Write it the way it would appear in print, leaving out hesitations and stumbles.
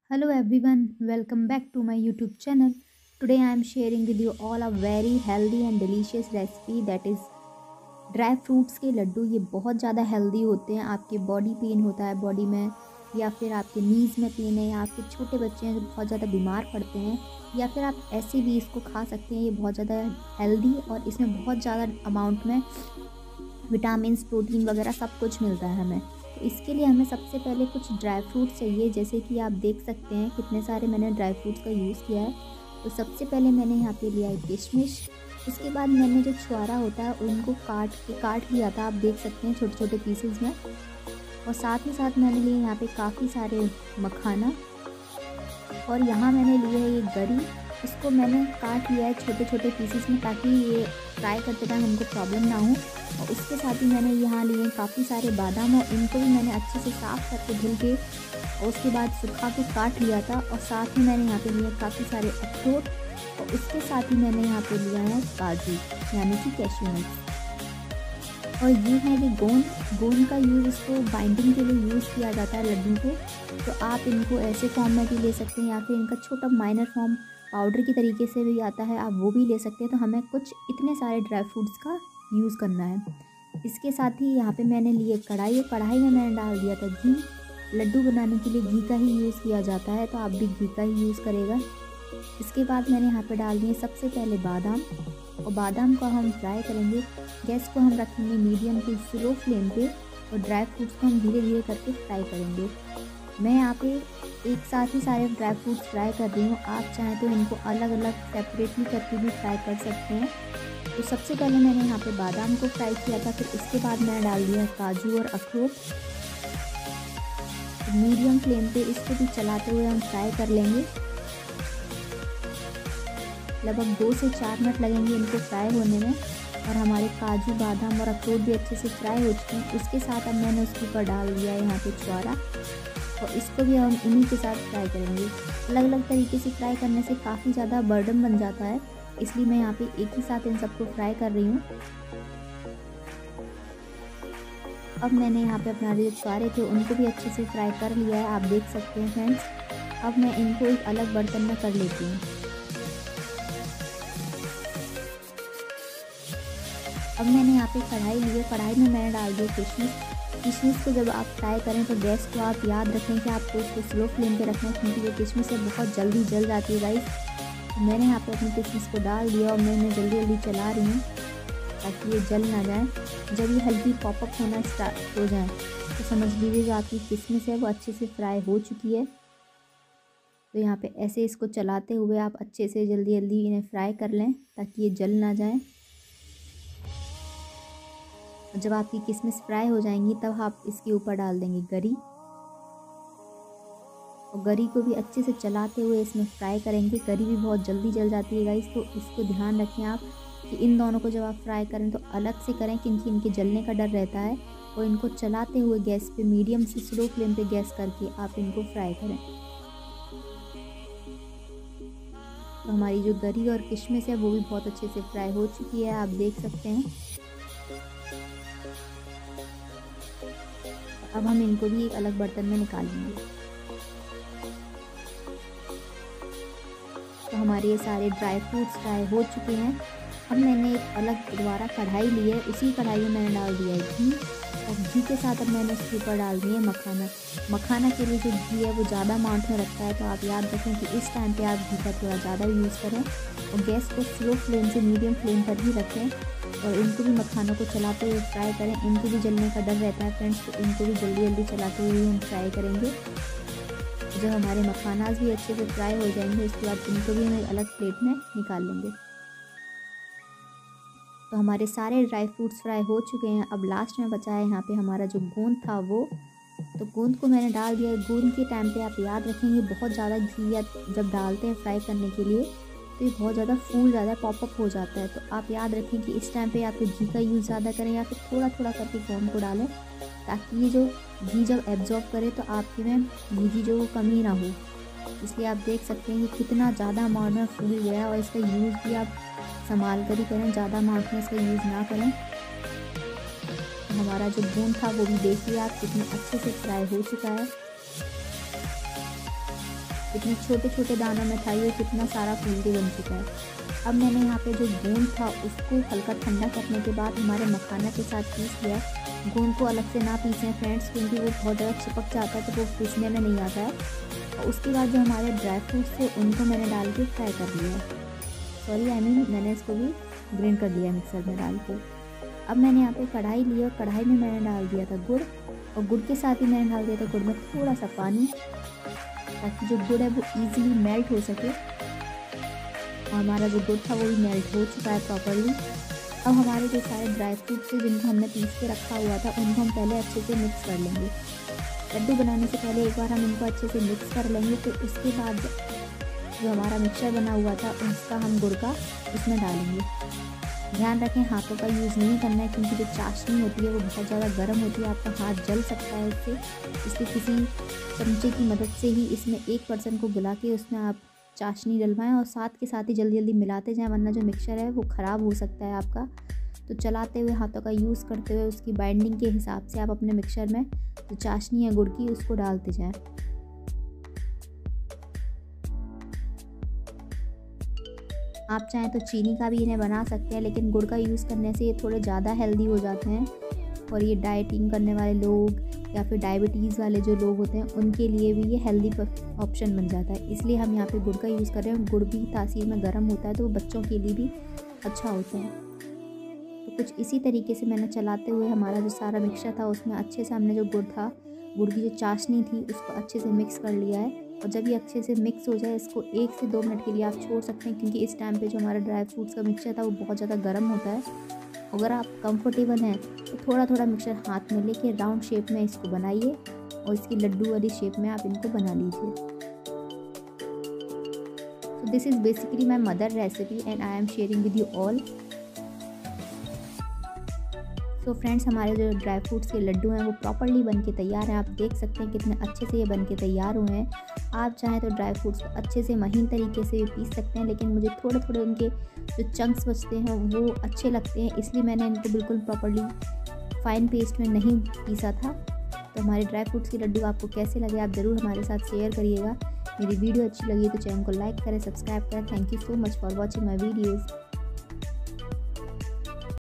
Hello everyone, welcome back to my YouTube channel. Today I am sharing with you all a very healthy and delicious recipe that is dry fruits के लड्डू। ये बहुत ज़्यादा healthy होते हैं। आपके body pain होता है body में, या फिर आपके नीज़ में पेन है, या आपके छोटे बच्चे हैं जो बहुत ज़्यादा बीमार पड़ते हैं, या फिर आप ऐसे भी इसको खा सकते हैं। ये बहुत ज़्यादा हेल्दी और इसमें बहुत ज़्यादा अमाउंट में विटामिन, प्रोटीन वगैरह सब कुछ मिलता है हमें। तो इसके लिए हमें सबसे पहले कुछ ड्राई फ्रूट्स चाहिए। जैसे कि आप देख सकते हैं कितने सारे मैंने ड्राई फ्रूट्स का यूज़ किया है। तो सबसे पहले मैंने यहाँ पे लिया है किशमिश। उसके बाद मैंने जो छुआरा होता है उनको काट लिया था, आप देख सकते हैं छोटे छोटे पीसेज में। और साथ ही साथ मैंने लिए यहाँ पे काफ़ी सारे मखाना, और यहाँ मैंने लिए है ये गरी। इसको मैंने काट लिया है छोटे छोटे पीसेस में ताकि ये फ्राई करते टाइम हमको प्रॉब्लम ना हो। और उसके साथ ही मैंने यहाँ लिए काफ़ी सारे बादाम, और इनको भी मैंने अच्छे से साफ़ करके धुल के और उसके बाद सुखा के काट लिया था। और साथ ही मैंने यहाँ पे लिए काफ़ी सारे अखरोट, और उसके साथ ही मैंने यहाँ पे लिया है काजू यानी कि कैश्यू नट्स। और ये है कि गोंद का यूज़ इसको बाइंडिंग के लिए यूज़ किया जाता है लड्डू को। तो आप इनको ऐसे फॉर्म में भी ले सकते हैं, या फिर इनका छोटा माइनर फॉर्म पाउडर की तरीके से भी आता है, आप वो भी ले सकते हैं। तो हमें कुछ इतने सारे ड्राई फ्रूट्स का यूज़ करना है। इसके साथ ही यहाँ पे मैंने लिए कढ़ाई, और कढ़ाई में मैंने डाल दिया था घी। लड्डू बनाने के लिए घी का ही यूज़ किया जाता है, तो आप भी घी का ही यूज़ करेगा। इसके बाद मैंने यहाँ पे डाल दिए सबसे पहले बादाम, और बादाम को हम फ्राई करेंगे। गैस को हम रखेंगे मीडियम टू स्लो फ्लेम पे, और ड्राई फ्रूट्स को हम धीरे धीरे करके फ्राई करेंगे। मैं यहाँ पे एक साथ ही सारे ड्राई फ्रूट्स फ्राई कर रही हूँ। आप चाहें तो इनको अलग अलग सेपरेटली करके भी फ्राई कर सकते हैं। तो सबसे पहले मैंने यहाँ पे बादाम को फ्राई किया था, फिर इसके बाद मैंने डाल दिया काजू और अखरोट। मीडियम फ्लेम पे इसको भी चलाते हुए हम फ्राई कर लेंगे। लगभग 2 से 4 मिनट लगेंगे इनको फ्राई होने में। और हमारे काजू, बादाम और अखरोट भी अच्छे से फ्राई हो चुके हैं। उसके साथ अब मैंने उसके ऊपर डाल दिया है यहाँ पे छुआरा, और इसको भी हम इन्हीं के साथ फ्राई करेंगे। अलग अलग तरीके से फ्राई करने से काफ़ी ज़्यादा बर्डन बन जाता है, इसलिए मैं यहाँ पे एक ही साथ इन सबको फ्राई कर रही हूँ। अब मैंने यहाँ पे अपना जो छुआरे थे उनको भी अच्छे से फ्राई कर लिया है, आप देख सकते हैं फ्रेंड्स। अब मैं इनको एक अलग बर्तन में कर लेती हूँ। अब मैंने यहाँ पे कढ़ाई ली है, कढ़ाई में मैंने डाल दिया किशमिश को जब आप फ्राई करें तो गैस को आप याद रखें कि आपको इसको स्लो फ्लेम पे रखना है, क्योंकि ये किशमिश से बहुत जल्दी जल जाती है गाइस। तो मैंने यहाँ पे अपनी किशमिश को डाल दिया, और मैं जल्दी जल्दी चला रही हूँ ताकि ये जल ना जाए। जब ये हल्की पॉपअप होना स्टार्ट हो जाए तो समझ लीजिए जो आपकी किशमिश है वो अच्छे से फ्राई हो चुकी है। तो यहाँ पे ऐसे इसको चलाते हुए आप अच्छे से जल्दी जल्दी इन्हें फ्राई कर लें ताकि ये जल ना जाए। जब आपकी किशमिश फ्राई हो जाएंगी तब आप इसके ऊपर डाल देंगे गरी, और गरी को भी अच्छे से चलाते हुए इसमें फ्राई करेंगे। गरी भी बहुत जल्दी जल जाती है गाइस, तो इसको ध्यान रखें आप कि इन दोनों को जब आप फ्राई करें तो अलग से करें, क्योंकि इनके जलने का डर रहता है। और इनको चलाते हुए गैस पे मीडियम से स्लो फ्लेम पे गैस करके आप इनको फ्राई करें। तो हमारी जो गरी और किशमिश है वो भी बहुत अच्छे से फ्राई हो चुकी है, आप देख सकते हैं। अब हम इनको भी एक अलग बर्तन में निकालेंगे। तो हमारे ये सारे ड्राई फ्रूट्स फ्राई हो चुके हैं। अब मैंने एक अलग दोबारा कढ़ाई ली है, उसी कढ़ाई में मैंने डाल दिया है घी, और घी के साथ अब मैंने उसके ऊपर डाल दिए मखाना। मखाना के लिए जो घी है वो ज़्यादा अमाउंट में रखता है, तो आप याद रखें कि इस टाइम पे आप घी का थोड़ा ज़्यादा यूज़ करें, और गैस को स्लो फ्लेम से मीडियम फ्लेम पर ही रखें। और इनको भी मखानों को चलाते हुए फ्राई करें, इनको भी जलने का डर रहता है फ्रेंड्स, तो इनको भी जल्दी जल्दी चलाते हुए हम फ्राई करेंगे। जब हमारे मखानास भी अच्छे से फ्राई हो जाएंगे उसके बाद इनको भी हम एक अलग प्लेट में निकाल लेंगे। तो हमारे सारे ड्राई फ्रूट्स फ्राई हो चुके हैं। अब लास्ट में बचा है यहाँ पे हमारा जो गोंद था वो, तो गोंद को मैंने डाल दिया। गोंद के टाइम पे आप याद रखेंगे बहुत ज़्यादा घी या जब डालते हैं फ्राई करने के लिए तो ये बहुत ज़्यादा फूल ज़्यादा पॉपअप हो जाता है। तो आप याद रखें कि इस टाइम पे या तो घी का यूज़ ज़्यादा करें, या फिर थोड़ा थोड़ा करके गोंद को डालें, ताकि ये जो घी जब एब्जॉर्ब करे तो आपके में घी की जो कमी ना हो। इसलिए आप देख सकते हैं कि कितना ज़्यादा अमाउंट में फूल गया है, और इसका यूज़ भी आप संभाल कर ही करें, ज़्यादा अमाउंट में इसका यूज़ ना करें। तो हमारा जो गोंद था वो भी देखिए आप कितने अच्छे से फ्राई हो चुका है। इतने छोटे छोटे दानों में था ये, कितना सारा फूल के बन चुका है। अब मैंने यहाँ पे जो गोंद था उसको हल्का ठंडा करने के बाद हमारे मखाना के साथ पीस लिया। गोंद को अलग से ना पीसें फ्रेंड्स, क्योंकि वो बहुत ज़्यादा चिपक जाता है तो वो पीसने में नहीं आता है। और उसके बाद जो हमारे ड्राई फ्रूट्स थे उनको मैंने डाल के फ्राई कर लिया, मैंने इसको भी ग्राइंड कर लिया मिक्सर में डाल के। अब मैंने यहाँ पे कढ़ाई ली और कढ़ाई में मैंने डाल दिया था गुड़, और गुड़ के साथ ही मैंने डाल दिया था गुड़ में थोड़ा सा पानी, ताकि जो गुड़ है वो ईजिली मेल्ट हो सके। और हमारा जो गुड़ था वो भी मेल्ट हो चुका है प्रॉपरली। अब हमारे जो सारे ड्राई फ्रूट्स थे जिनको हमने पीस के रखा हुआ था उनको हम पहले अच्छे से मिक्स कर लेंगे। लड्डू बनाने से पहले एक बार हम इनको अच्छे से मिक्स कर लेंगे, तो उसके बाद जो हमारा मिक्सचर बना हुआ था उसका हम गुड़ का उसमें डालेंगे। ध्यान रखें हाथों का यूज़ नहीं करना है, क्योंकि जो चाशनी होती है वो बहुत ज़्यादा गर्म होती है, आपका हाथ जल सकता है इससे। इसलिए किसी चमचे की मदद से ही इसमें 1% को बुला के उसमें आप चाशनी डलवाएं, और साथ के साथ ही जल्दी जल्दी मिलाते जाएं, वरना जो मिक्सचर है वो ख़राब हो सकता है आपका। तो चलाते हुए हाथों का यूज़ करते हुए उसकी बाइंडिंग के हिसाब से आप अपने मिक्सचर में जो चाशनी है गुड़ की उसको डालते जाएं। आप चाहें तो चीनी का भी इन्हें बना सकते हैं, लेकिन गुड़ का यूज़ करने से ये थोड़े ज़्यादा हेल्दी हो जाते हैं, और ये डाइटिंग करने वाले लोग या फिर डायबिटीज़ वाले जो लोग होते हैं उनके लिए भी ये हेल्दी ऑप्शन बन जाता है। इसलिए हम यहाँ पे गुड़ का यूज़ कर रहे हैं। गुड़ भी तासीर में गर्म होता है तो वो बच्चों के लिए भी अच्छा होता है। तो कुछ इसी तरीके से मैंने चलाते हुए हमारा जो सारा मिक्सचर था उसमें अच्छे से हमने जो गुड़ था, गुड़ की जो चाशनी थी उसको अच्छे से मिक्स कर लिया है। और जब ये अच्छे से मिक्स हो जाए इसको 1 से 2 मिनट के लिए आप छोड़ सकते हैं, क्योंकि इस टाइम पे जो हमारा ड्राई फ्रूट्स का मिक्सचर था वो बहुत ज़्यादा गर्म होता है। अगर आप कंफर्टेबल हैं तो थोड़ा थोड़ा मिक्सचर हाथ में लेके राउंड शेप में इसको बनाइए, और इसकी लड्डू वाली शेप में आप इनको बना लीजिए। So this is basically my mother recipe and I am sharing with you all. So friends, हमारे जो ड्राई फ्रूट्स के लड्डू हैं वो प्रॉपरली बन के तैयार हैं। आप देख सकते हैं कितने अच्छे से ये बन के तैयार हुए हैं। आप चाहें तो ड्राई फ्रूट्स को अच्छे से महीन तरीके से भी पीस सकते हैं, लेकिन मुझे थोड़े थोड़े उनके जो चंक्स बचते हैं वो अच्छे लगते हैं, इसलिए मैंने इनको बिल्कुल प्रॉपरली फाइन पेस्ट में नहीं पीसा था। तो हमारे ड्राई फ्रूट्स के लड्डू आपको कैसे लगे आप ज़रूर हमारे साथ शेयर करिएगा। मेरी वीडियो अच्छी लगी तो चैनल को लाइक करें, सब्सक्राइब करें। Thank you so much for watching my videos.